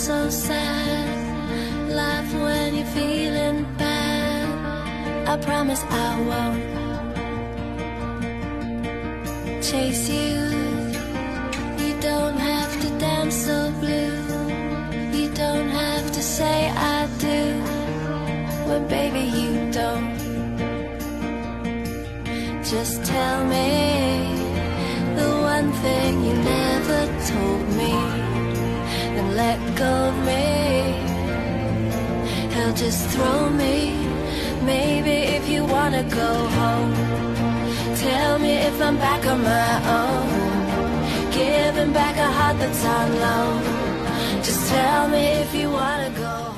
so sad. Laugh when you're feeling bad. I promise I won't chase you. You don't have to dance so blue. You don't have to say I do when baby you don't. Just tell me the one thing you never told me, then let go of me. Hell, just throw me. Maybe if you wanna go home, tell me if I'm back on my own, giving back a heart that's on loan. Just tell me if you wanna go.